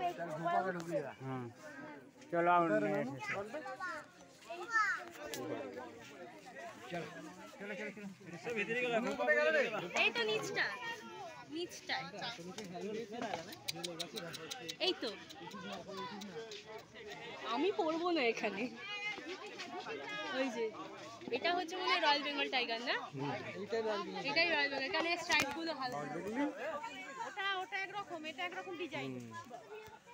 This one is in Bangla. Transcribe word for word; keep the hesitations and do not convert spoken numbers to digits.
হুম চলো এই তো নিচটা নিচটা এই তো আমি পড়বো না এখানে। ওই যে এটা হচ্ছে মনে হয় রয়্যাল বেঙ্গল টাইগার না? এটাই রয়্যাল বেঙ্গল, এখানে স্ট্রাইপ গুলো ভালো। ওটা ওটা একরকম, এটা একরকম ডিজাইন।